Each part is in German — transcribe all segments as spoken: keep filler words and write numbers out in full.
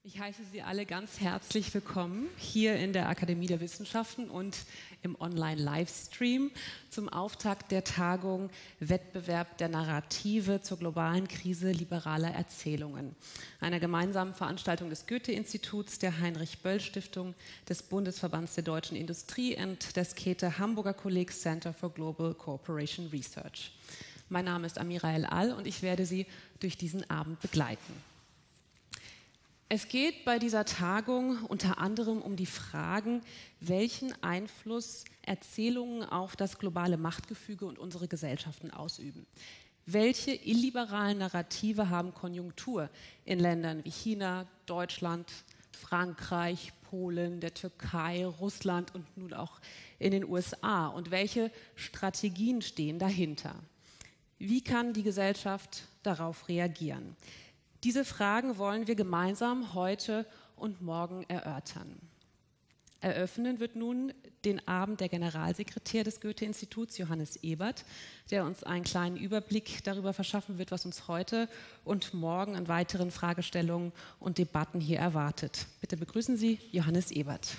Ich heiße Sie alle ganz herzlich willkommen hier in der Akademie der Wissenschaften und im Online-Livestream zum Auftakt der Tagung Wettbewerb der Narrative zur globalen Krise liberaler Erzählungen, einer gemeinsamen Veranstaltung des Goethe-Instituts, der Heinrich-Böll-Stiftung, des Bundesverbands der deutschen Industrie und des Käthe-Hamburger Kollegs Center for Global Cooperation Research. Mein Name ist Amira El-Al und ich werde Sie durch diesen Abend begleiten. Es geht bei dieser Tagung unter anderem um die Fragen, welchen Einfluss Erzählungen auf das globale Machtgefüge und unsere Gesellschaften ausüben. Welche illiberalen Narrative haben Konjunktur in Ländern wie China, Deutschland, Frankreich, Polen, der Türkei, Russland und nun auch in den U S A? Und welche Strategien stehen dahinter? Wie kann die Gesellschaft darauf reagieren? Diese Fragen wollen wir gemeinsam heute und morgen erörtern. Eröffnen wird nun den Abend der Generalsekretär des Goethe-Instituts, Johannes Ebert, der uns einen kleinen Überblick darüber verschaffen wird, was uns heute und morgen an weiteren Fragestellungen und Debatten hier erwartet. Bitte begrüßen Sie Johannes Ebert.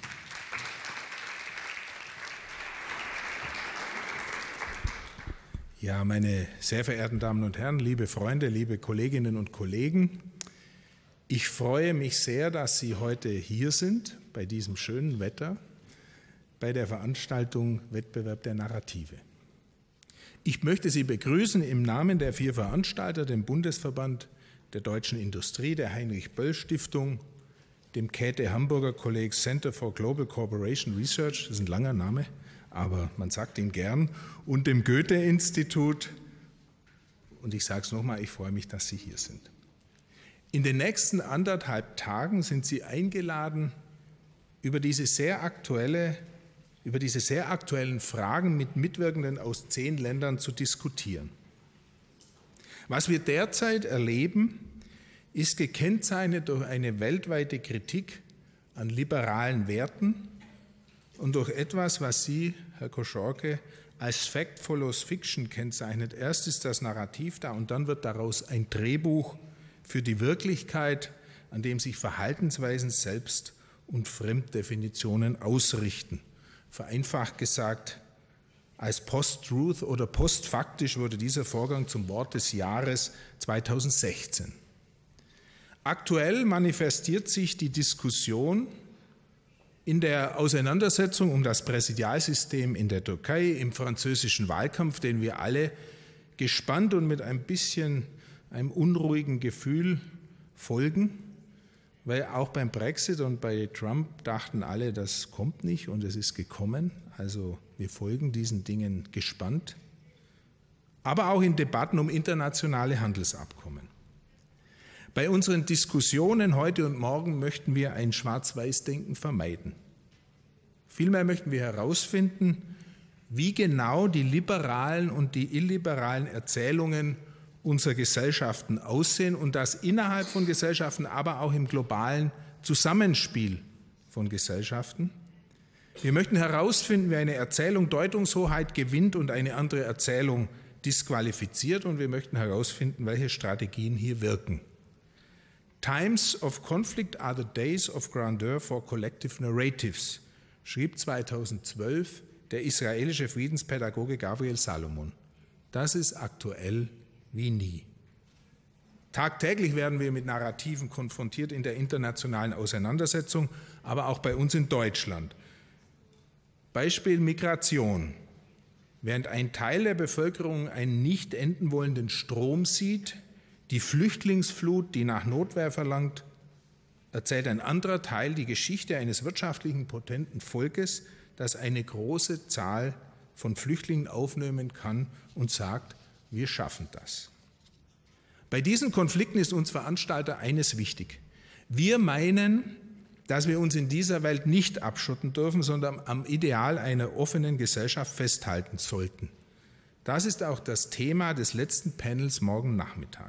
Ja, meine sehr verehrten Damen und Herren, liebe Freunde, liebe Kolleginnen und Kollegen, ich freue mich sehr, dass Sie heute hier sind, bei diesem schönen Wetter, bei der Veranstaltung Wettbewerb der Narrative. Ich möchte Sie begrüßen im Namen der vier Veranstalter, dem Bundesverband der deutschen Industrie, der Heinrich-Böll-Stiftung, dem Käthe-Hamburger Kolleg Center for Global Cooperation Research, das ist ein langer Name, aber man sagt ihn gern, und dem Goethe-Institut. Und ich sage es nochmal, ich freue mich, dass Sie hier sind. In den nächsten anderthalb Tagen sind Sie eingeladen, über diese sehr aktuelle, über diese sehr aktuellen Fragen mit Mitwirkenden aus zehn Ländern zu diskutieren. Was wir derzeit erleben, ist gekennzeichnet durch eine weltweite Kritik an liberalen Werten und durch etwas, was Sie, Herr Koschorke, als Fact follows Fiction kennzeichnet. Erst ist das Narrativ da und dann wird daraus ein Drehbuch für die Wirklichkeit, an dem sich Verhaltensweisen selbst und Fremddefinitionen ausrichten. Vereinfacht gesagt, als Post-Truth oder postfaktisch wurde dieser Vorgang zum Wort des Jahres zweitausendsechzehn. Aktuell manifestiert sich die Diskussion in der Auseinandersetzung um das Präsidialsystem in der Türkei, im französischen Wahlkampf, den wir alle gespannt und mit ein bisschen einem unruhigen Gefühl folgen, weil auch beim Brexit und bei Trump dachten alle, das kommt nicht und es ist gekommen. Also wir folgen diesen Dingen gespannt. Aber auch in Debatten um internationale Handelsabkommen. Bei unseren Diskussionen heute und morgen möchten wir ein Schwarz-Weiß-Denken vermeiden. Vielmehr möchten wir herausfinden, wie genau die liberalen und die illiberalen Erzählungen unserer Gesellschaften aussehen und das innerhalb von Gesellschaften, aber auch im globalen Zusammenspiel von Gesellschaften. Wir möchten herausfinden, wie eine Erzählung Deutungshoheit gewinnt und eine andere Erzählung disqualifiziert, und wir möchten herausfinden, welche Strategien hier wirken. Times of conflict are the days of grandeur for collective narratives, schrieb zweitausendzwölf der israelische Friedenspädagoge Gabriel Salomon. Das ist aktuell wie nie. Tagtäglich werden wir mit Narrativen konfrontiert in der internationalen Auseinandersetzung, aber auch bei uns in Deutschland. Beispiel Migration. Während ein Teil der Bevölkerung einen nicht enden wollenden Strom sieht, die Flüchtlingsflut, die nach Notwehr verlangt, erzählt ein anderer Teil die Geschichte eines wirtschaftlichen, potenten Volkes, das eine große Zahl von Flüchtlingen aufnehmen kann und sagt, wir schaffen das. Bei diesen Konflikten ist uns Veranstalter eines wichtig. Wir meinen, dass wir uns in dieser Welt nicht abschotten dürfen, sondern am Ideal einer offenen Gesellschaft festhalten sollten. Das ist auch das Thema des letzten Panels morgen Nachmittag.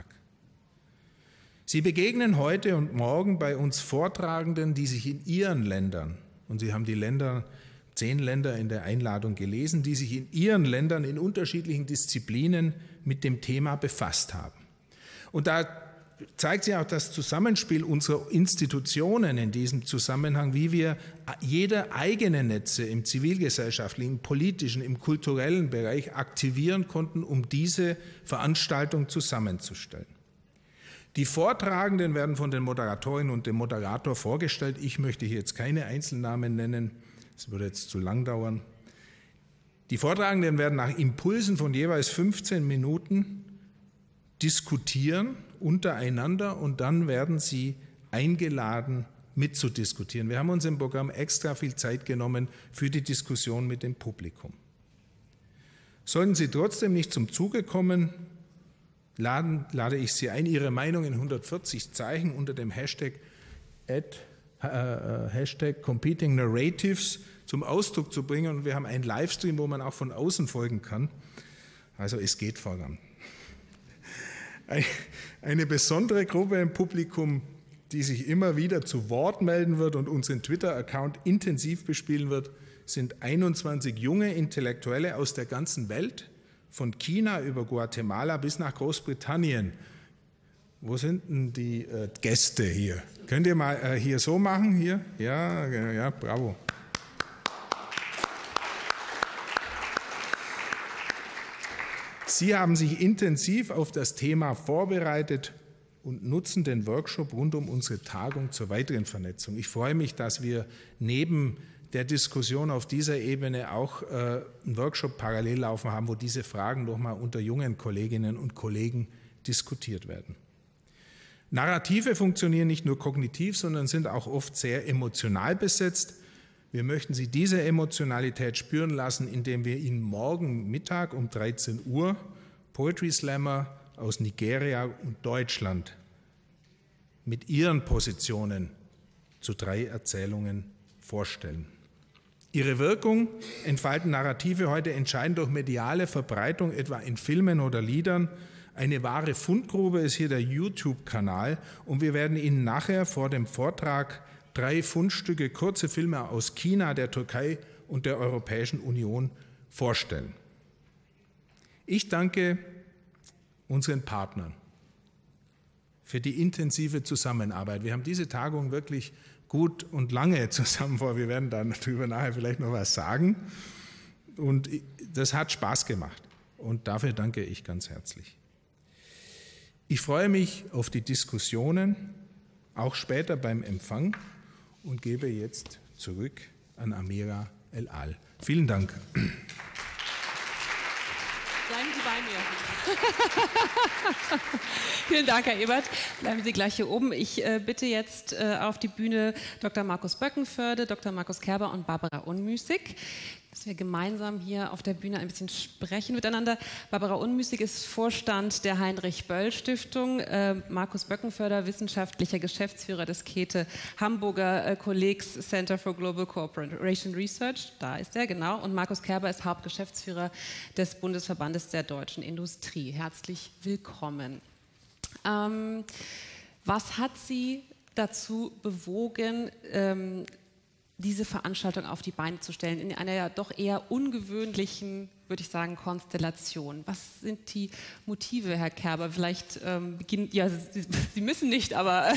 Sie begegnen heute und morgen bei uns Vortragenden, die sich in ihren Ländern, und Sie haben die Länder, zehn Länder in der Einladung gelesen, die sich in ihren Ländern in unterschiedlichen Disziplinen mit dem Thema befasst haben. Und da zeigt sich auch das Zusammenspiel unserer Institutionen in diesem Zusammenhang, wie wir jede eigene Netze im zivilgesellschaftlichen, im politischen, im kulturellen Bereich aktivieren konnten, um diese Veranstaltung zusammenzustellen. Die Vortragenden werden von den Moderatorinnen und dem Moderator vorgestellt. Ich möchte hier jetzt keine Einzelnamen nennen, das würde jetzt zu lang dauern. Die Vortragenden werden nach Impulsen von jeweils fünfzehn Minuten diskutieren untereinander und dann werden sie eingeladen, mitzudiskutieren. Wir haben uns im Programm extra viel Zeit genommen für die Diskussion mit dem Publikum. Sollten Sie trotzdem nicht zum Zuge kommen, laden, lade ich Sie ein, Ihre Meinung in hundertvierzig Zeichen unter dem Hashtag, at, äh, Hashtag Competing Narratives zum Ausdruck zu bringen. Und wir haben einen Livestream, wo man auch von außen folgen kann. Also es geht voran. Eine besondere Gruppe im Publikum, die sich immer wieder zu Wort melden wird und unseren Twitter-Account intensiv bespielen wird, sind einundzwanzig junge Intellektuelle aus der ganzen Welt, von China über Guatemala bis nach Großbritannien. Wo sind denn die äh, Gäste hier? Könnt ihr mal äh, hier so machen? Hier? Ja, ja, bravo. Sie haben sich intensiv auf das Thema vorbereitet und nutzen den Workshop rund um unsere Tagung zur weiteren Vernetzung. Ich freue mich, dass wir neben der Diskussion auf dieser Ebene auch äh, einen Workshop parallel laufen haben, wo diese Fragen nochmal unter jungen Kolleginnen und Kollegen diskutiert werden. Narrative funktionieren nicht nur kognitiv, sondern sind auch oft sehr emotional besetzt. Wir möchten Sie diese Emotionalität spüren lassen, indem wir Ihnen morgen Mittag um dreizehn Uhr Poetry Slammer aus Nigeria und Deutschland mit ihren Positionen zu drei Erzählungen vorstellen. Ihre Wirkung entfalten Narrative heute entscheidend durch mediale Verbreitung, etwa in Filmen oder Liedern. Eine wahre Fundgrube ist hier der YouTube-Kanal und wir werden Ihnen nachher vor dem Vortrag drei Fundstücke, kurze Filme aus China, der Türkei und der Europäischen Union vorstellen. Ich danke unseren Partnern für die intensive Zusammenarbeit. Wir haben diese Tagung wirklich gut und lange zusammen vor. Wir werden darüber nachher vielleicht noch was sagen. Und das hat Spaß gemacht. Und dafür danke ich ganz herzlich. Ich freue mich auf die Diskussionen, auch später beim Empfang, und gebe jetzt zurück an Amira El-Al. Vielen Dank. Bleiben Sie bei mir. Vielen Dank, Herr Ebert. Bleiben Sie gleich hier oben. Ich äh, bitte jetzt äh, auf die Bühne Doktor Markus Böckenförde, Doktor Markus Kerber und Barbara Unmüßig, dass wir gemeinsam hier auf der Bühne ein bisschen sprechen miteinander. Barbara Unmüßig ist Vorstand der Heinrich-Böll-Stiftung, äh, Markus Böckenförder, wissenschaftlicher Geschäftsführer des Käthe Hamburger äh, Colleagues Center for Global Cooperation Research, da ist er, genau, und Markus Kerber ist Hauptgeschäftsführer des Bundesverbandes der deutschen Industrie. Herzlich willkommen. Ähm, was hat Sie dazu bewogen, ähm, diese Veranstaltung auf die Beine zu stellen, in einer ja doch eher ungewöhnlichen, würde ich sagen, Konstellation? Was sind die Motive, Herr Kerber? Vielleicht ähm, beginnen, ja, Sie, Sie müssen nicht, aber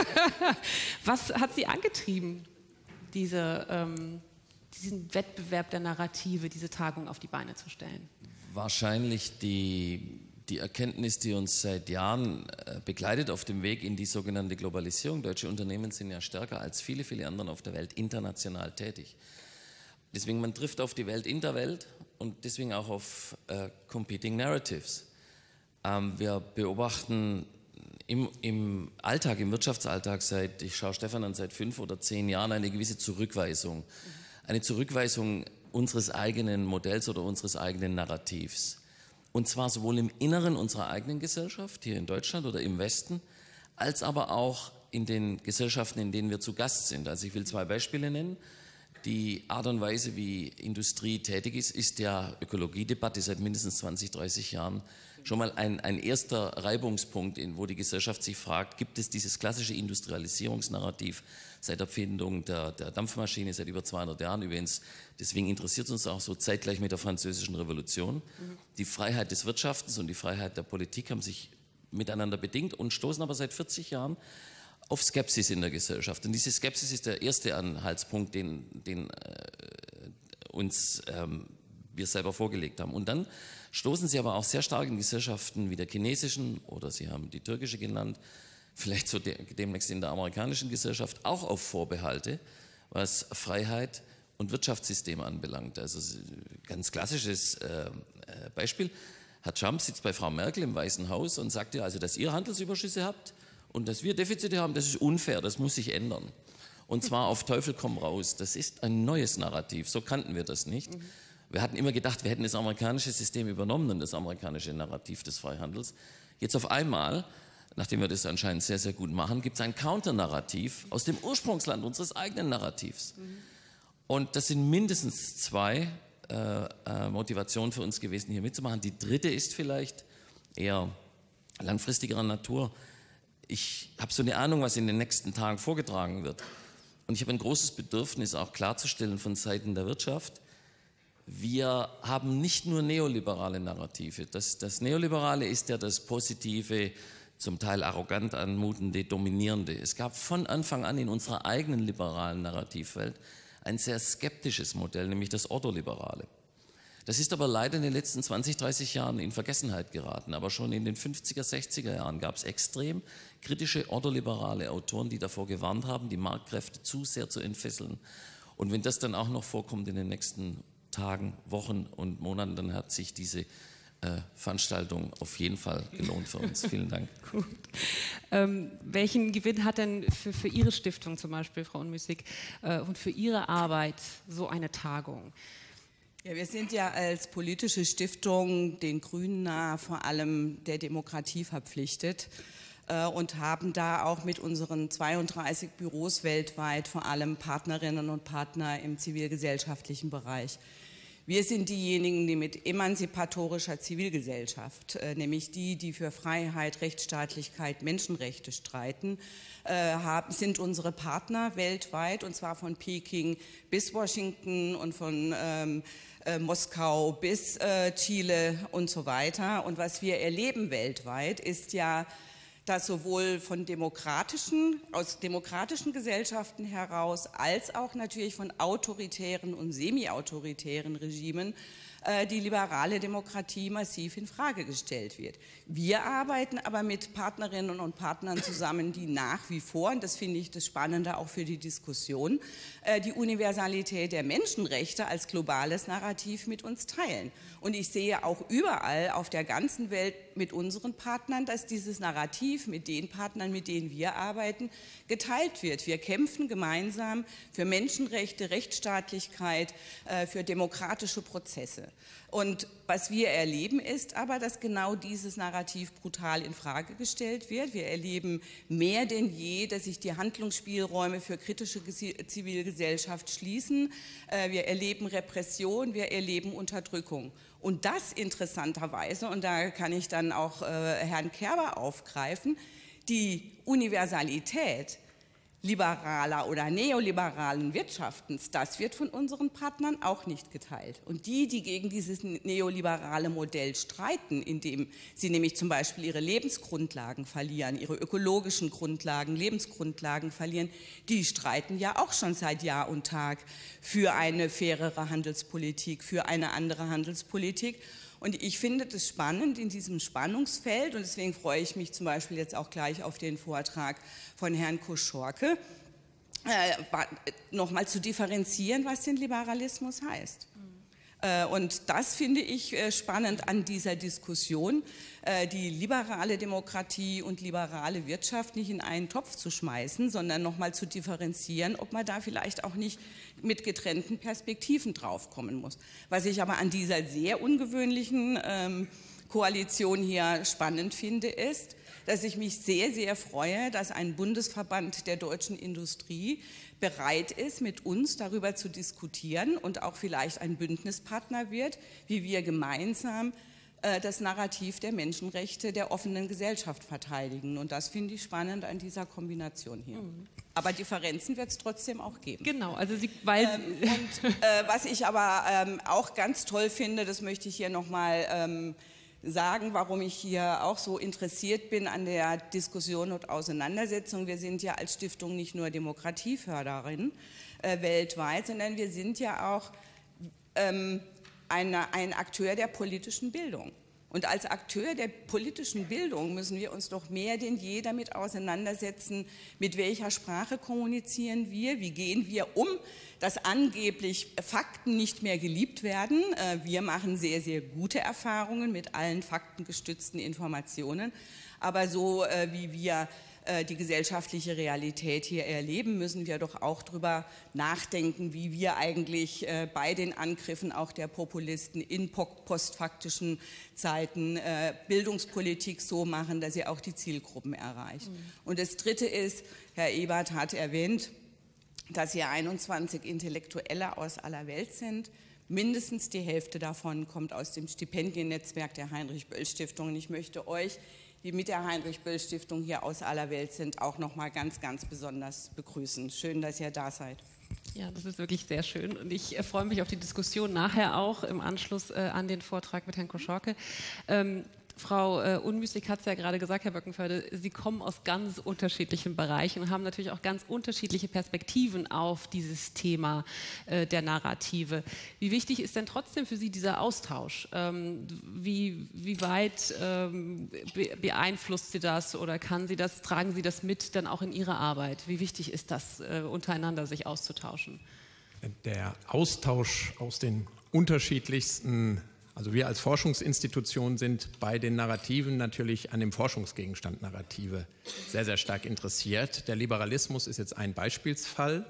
was hat Sie angetrieben, diese, ähm, diesen Wettbewerb der Narrative, diese Tagung auf die Beine zu stellen? Wahrscheinlich die, die Erkenntnis, die uns seit Jahren äh, begleitet auf dem Weg in die sogenannte Globalisierung. Deutsche Unternehmen sind ja stärker als viele, viele andere auf der Welt international tätig. Deswegen, man trifft auf die Welt in der Welt und deswegen auch auf äh, Competing Narratives. Ähm, wir beobachten im, im Alltag, im Wirtschaftsalltag seit, ich schaue Stefan an, seit fünf oder zehn Jahren eine gewisse Zurückweisung. Eine Zurückweisung unseres eigenen Modells oder unseres eigenen Narrativs. Und zwar sowohl im Inneren unserer eigenen Gesellschaft, hier in Deutschland oder im Westen, als aber auch in den Gesellschaften, in denen wir zu Gast sind. Also ich will zwei Beispiele nennen. Die Art und Weise, wie Industrie tätig ist, ist der Ökologiedebatte seit mindestens zwanzig, dreißig Jahren schon mal ein, ein erster Reibungspunkt, in, wo die Gesellschaft sich fragt, gibt es dieses klassische Industrialisierungsnarrativ seit der Erfindung der, der Dampfmaschine, seit über zweihundert Jahren übrigens. Deswegen interessiert es uns auch so zeitgleich mit der Französischen Revolution. Mhm. Die Freiheit des Wirtschaftens und die Freiheit der Politik haben sich miteinander bedingt und stoßen aber seit vierzig Jahren auf Skepsis in der Gesellschaft. Und diese Skepsis ist der erste Anhaltspunkt, den, den äh, uns ähm, wir selber vorgelegt haben. Und dann stoßen sie aber auch sehr stark in Gesellschaften wie der chinesischen, oder Sie haben die türkische genannt, vielleicht so de demnächst in der amerikanischen Gesellschaft auch auf Vorbehalte, was Freiheit und Wirtschaftssystem anbelangt. Also ganz klassisches äh, Beispiel. Herr Trump sitzt bei Frau Merkel im Weißen Haus und sagt ihr, also, dass ihr Handelsüberschüsse habt und dass wir Defizite haben, das ist unfair, das muss sich ändern. Und zwar auf Teufel komm raus. Das ist ein neues Narrativ, so kannten wir das nicht. Wir hatten immer gedacht, wir hätten das amerikanische System übernommen, das amerikanische Narrativ des Freihandels. Jetzt auf einmal, nachdem wir das anscheinend sehr, sehr gut machen, gibt es ein Counternarrativ aus dem Ursprungsland unseres eigenen Narrativs. Mhm. Und das sind mindestens zwei äh, äh, Motivationen für uns gewesen, hier mitzumachen. Die dritte ist vielleicht eher langfristigerer Natur. Ich habe so eine Ahnung, was in den nächsten Tagen vorgetragen wird. Und ich habe ein großes Bedürfnis, auch klarzustellen von Seiten der Wirtschaft, wir haben nicht nur neoliberale Narrative. Das, das Neoliberale ist ja das positive, zum Teil arrogant anmutende, dominierende. Es gab von Anfang an in unserer eigenen liberalen Narrativwelt ein sehr skeptisches Modell, nämlich das Ordoliberale. Das ist aber leider in den letzten zwanzig, dreißig Jahren in Vergessenheit geraten. Aber schon in den fünfziger, sechziger Jahren gab es extrem kritische ordoliberale Autoren, die davor gewarnt haben, die Marktkräfte zu sehr zu entfesseln. Und wenn das dann auch noch vorkommt in den nächsten Tagen, Wochen und Monaten, dann hat sich diese äh, Veranstaltung auf jeden Fall gelohnt für uns. Vielen Dank. Gut. Ähm, welchen Gewinn hat denn für, für Ihre Stiftung zum Beispiel, Frau Unmüßig, äh, und für Ihre Arbeit so eine Tagung? Ja, wir sind ja als politische Stiftung den Grünen nahe vor allem der Demokratie verpflichtet äh, und haben da auch mit unseren zweiunddreißig Büros weltweit vor allem Partnerinnen und Partner im zivilgesellschaftlichen Bereich. Wir sind diejenigen, die mit emanzipatorischer Zivilgesellschaft, äh, nämlich die, die für Freiheit, Rechtsstaatlichkeit, Menschenrechte streiten, äh, haben, sind unsere Partner weltweit, und zwar von Peking bis Washington und von ähm, äh, Moskau bis äh, Chile und so weiter. Und was wir erleben weltweit, ist ja, dass sowohl von demokratischen, aus demokratischen Gesellschaften heraus, als auch natürlich von autoritären und semi-autoritären Regimen äh, die liberale Demokratie massiv in Frage gestellt wird. Wir arbeiten aber mit Partnerinnen und Partnern zusammen, die nach wie vor, und das finde ich das Spannende auch für die Diskussion, äh, die Universalität der Menschenrechte als globales Narrativ mit uns teilen. Und ich sehe auch überall auf der ganzen Welt mit unseren Partnern, dass dieses Narrativ mit den Partnern, mit denen wir arbeiten, geteilt wird. Wir kämpfen gemeinsam für Menschenrechte, Rechtsstaatlichkeit, äh, für demokratische Prozesse. Und was wir erleben ist aber, dass genau dieses Narrativ brutal in Frage gestellt wird. Wir erleben mehr denn je, dass sich die Handlungsspielräume für kritische Zivilgesellschaft schließen. Wir erleben Repression, wir erleben Unterdrückung. Und das interessanterweise, und da kann ich dann auch Herrn Kerber aufgreifen, die Universalität liberaler oder neoliberalen Wirtschaftens, das wird von unseren Partnern auch nicht geteilt. Und die, die gegen dieses neoliberale Modell streiten, indem sie nämlich zum Beispiel ihre Lebensgrundlagen verlieren, ihre ökologischen Grundlagen, Lebensgrundlagen verlieren, die streiten ja auch schon seit Jahr und Tag für eine fairere Handelspolitik, für eine andere Handelspolitik. Und ich finde das spannend in diesem Spannungsfeld, und deswegen freue ich mich zum Beispiel jetzt auch gleich auf den Vortrag von Herrn Koschorke, äh, nochmal zu differenzieren, was denn Liberalismus heißt. Und das finde ich spannend an dieser Diskussion, die liberale Demokratie und liberale Wirtschaft nicht in einen Topf zu schmeißen, sondern nochmal zu differenzieren, ob man da vielleicht auch nicht mit getrennten Perspektiven draufkommen muss. Was ich aber an dieser sehr ungewöhnlichen ähm, Koalition hier spannend finde, ist, dass ich mich sehr, sehr freue, dass ein Bundesverband der deutschen Industrie bereit ist, mit uns darüber zu diskutieren und auch vielleicht ein Bündnispartner wird, wie wir gemeinsam äh, das Narrativ der Menschenrechte der offenen Gesellschaft verteidigen. Und das finde ich spannend an dieser Kombination hier. Mhm. Aber Differenzen wird es trotzdem auch geben. Genau, also Sie, weil ähm, und äh, was ich aber ähm, auch ganz toll finde, das möchte ich hier nochmal ähm, sagen, warum ich hier auch so interessiert bin an der Diskussion und Auseinandersetzung. Wir sind ja als Stiftung nicht nur Demokratieförderin äh, weltweit, sondern wir sind ja auch ähm, eine, ein Akteur der politischen Bildung. Und als Akteur der politischen Bildung müssen wir uns doch mehr denn je damit auseinandersetzen, mit welcher Sprache kommunizieren wir, wie gehen wir um, dass angeblich Fakten nicht mehr geliebt werden. Wir machen sehr, sehr gute Erfahrungen mit allen faktengestützten Informationen, aber so wie wir die gesellschaftliche Realität hier erleben, müssen wir doch auch darüber nachdenken, wie wir eigentlich bei den Angriffen auch der Populisten in postfaktischen Zeiten Bildungspolitik so machen, dass sie auch die Zielgruppen erreicht. Mhm. Und das Dritte ist, Herr Ebert hat erwähnt, dass hier einundzwanzig Intellektuelle aus aller Welt sind. Mindestens die Hälfte davon kommt aus dem Stipendiennetzwerk der Heinrich-Böll-Stiftung. Und ich möchte euch, die mit der Heinrich-Böll-Stiftung hier aus aller Welt sind, auch noch mal ganz, ganz besonders begrüßen. Schön, dass ihr da seid. Ja, das ist wirklich sehr schön und ich äh, freue mich auf die Diskussion nachher auch im Anschluss äh, an den Vortrag mit Herrn Koschorke. Ähm, Frau äh, Unmüßig hat es ja gerade gesagt, Herr Böckenförde, Sie kommen aus ganz unterschiedlichen Bereichen und haben natürlich auch ganz unterschiedliche Perspektiven auf dieses Thema äh, der Narrative. Wie wichtig ist denn trotzdem für Sie dieser Austausch? Ähm, wie, wie weit ähm, be beeinflusst Sie das oder kann Sie das, tragen Sie das mit dann auch in Ihre Arbeit? Wie wichtig ist das, äh, untereinander sich auszutauschen? Der Austausch aus den unterschiedlichsten, also wir als Forschungsinstitution sind bei den Narrativen natürlich an dem Forschungsgegenstand Narrative sehr, sehr stark interessiert. Der Liberalismus ist jetzt ein Beispielsfall.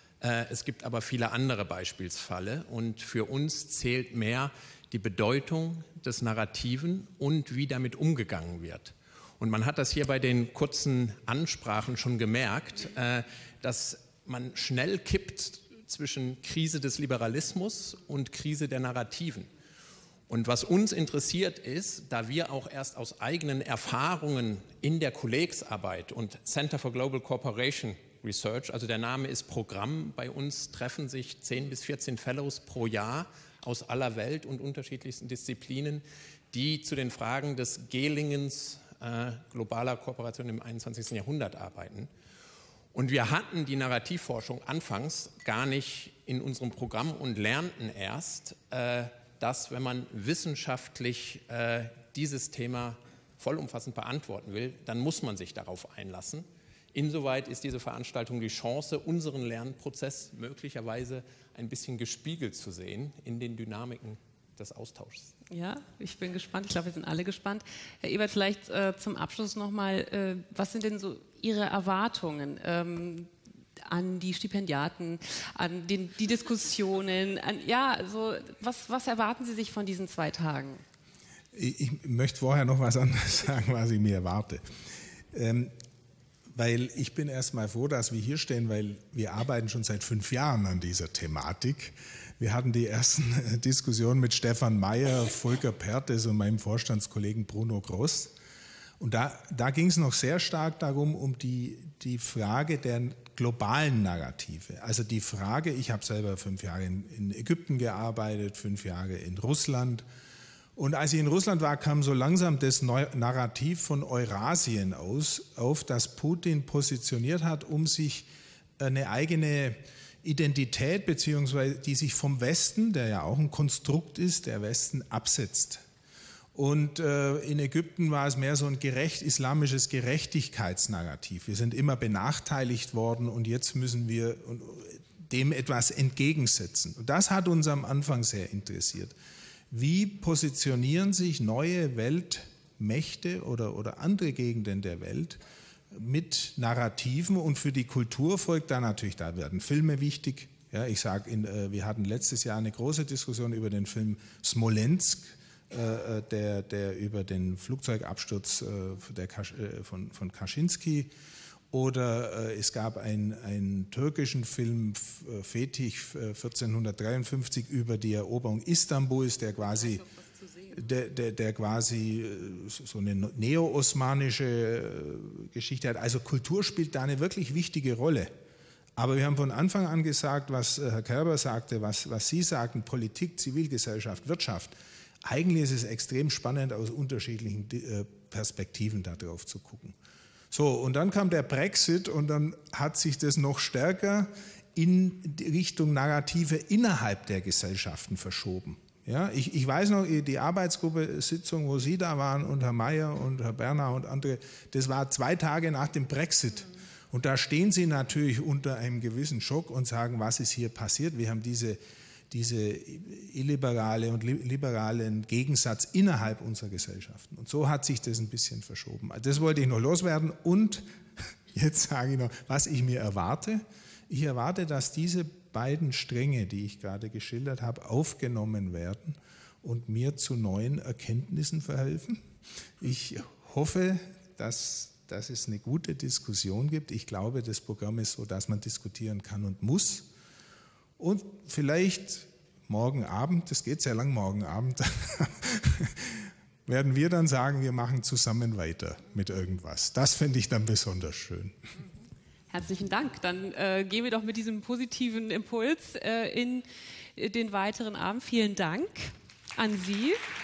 Es gibt aber viele andere Beispielsfälle und für uns zählt mehr die Bedeutung des Narrativen und wie damit umgegangen wird. Und man hat das hier bei den kurzen Ansprachen schon gemerkt, dass man schnell kippt zwischen Krise des Liberalismus und Krise der Narrativen. Und was uns interessiert ist, da wir auch erst aus eigenen Erfahrungen in der Kollegsarbeit und Center for Global Cooperation Research, also der Name ist Programm, bei uns treffen sich zehn bis vierzehn Fellows pro Jahr aus aller Welt und unterschiedlichsten Disziplinen, die zu den Fragen des Gelingens äh, globaler Kooperation im einundzwanzigsten Jahrhundert arbeiten. Und wir hatten die Narrativforschung anfangs gar nicht in unserem Programm und lernten erst, äh, dass, wenn man wissenschaftlich äh, dieses Thema vollumfassend beantworten will, dann muss man sich darauf einlassen. Insoweit ist diese Veranstaltung die Chance, unseren Lernprozess möglicherweise ein bisschen gespiegelt zu sehen in den Dynamiken des Austauschs. Ja, ich bin gespannt. Ich glaube, wir sind alle gespannt. Herr Ebert, vielleicht äh, zum Abschluss nochmal, äh, was sind denn so Ihre Erwartungen ähm, an die Stipendiaten, an den, die Diskussionen, an, ja, also was, was erwarten Sie sich von diesen zwei Tagen? Ich, ich möchte vorher noch was anderes sagen, was ich mir erwarte. Ähm, weil ich bin erst mal froh, dass wir hier stehen, weil wir arbeiten schon seit fünf Jahren an dieser Thematik. Wir hatten die ersten Diskussionen mit Stefan Meyer, Volker Pertes und meinem Vorstandskollegen Bruno Gross. Und da, da ging es noch sehr stark darum, um die, die Frage der globalen Narrative. Also die Frage, ich habe selber fünf Jahre in, in Ägypten gearbeitet, fünf Jahre in Russland. Und als ich in Russland war, kam so langsam das Narrativ von Eurasien aus, auf, das Putin positioniert hat, um sich eine eigene Identität, beziehungsweise die sich vom Westen, der ja auch ein Konstrukt ist, der Westen absetzt. Und äh, in Ägypten war es mehr so ein gerecht, islamisches Gerechtigkeitsnarrativ. Wir sind immer benachteiligt worden und jetzt müssen wir dem etwas entgegensetzen. Und das hat uns am Anfang sehr interessiert. Wie positionieren sich neue Weltmächte oder, oder andere Gegenden der Welt mit Narrativen? Und für die Kultur folgt da natürlich, da werden Filme wichtig. Ja, ich sage, äh, wir hatten letztes Jahr eine große Diskussion über den Film Smolensk, äh, der, der über den Flugzeugabsturz äh, der Kasch, äh, von, von Kaczynski. Oder äh, es gab einen, einen türkischen Film, Fetih vierzehnhundertdreiundfünfzig, über die Eroberung Istanbuls, der quasi, der, der, der quasi so eine neo-osmanische Geschichte hat. Also Kultur spielt da eine wirklich wichtige Rolle. Aber wir haben von Anfang an gesagt, was Herr Kerber sagte, was, was Sie sagten, Politik, Zivilgesellschaft, Wirtschaft, eigentlich ist es extrem spannend, aus unterschiedlichen Perspektiven darauf zu gucken. So, und dann kam der Brexit und dann hat sich das noch stärker in Richtung Narrative innerhalb der Gesellschaften verschoben. Ja, ich, ich weiß noch, die Arbeitsgruppe-Sitzung, wo Sie da waren und Herr Mayer und Herr Berner und andere, das war zwei Tage nach dem Brexit. Und da stehen Sie natürlich unter einem gewissen Schock und sagen, was ist hier passiert? Wir haben diese, diese illiberale und liberalen Gegensatz innerhalb unserer Gesellschaften. Und so hat sich das ein bisschen verschoben. Das wollte ich noch loswerden. Und jetzt sage ich noch, was ich mir erwarte. Ich erwarte, dass diese beiden Stränge, die ich gerade geschildert habe, aufgenommen werden und mir zu neuen Erkenntnissen verhelfen. Ich hoffe, dass, dass es eine gute Diskussion gibt. Ich glaube, das Programm ist so, dass man diskutieren kann und muss. Und vielleicht morgen Abend, das geht sehr lang morgen Abend, werden wir dann sagen, wir machen zusammen weiter mit irgendwas. Das fände ich dann besonders schön. Herzlichen Dank. Dann äh, gehen wir doch mit diesem positiven Impuls äh, in den weiteren Abend. Vielen Dank an Sie.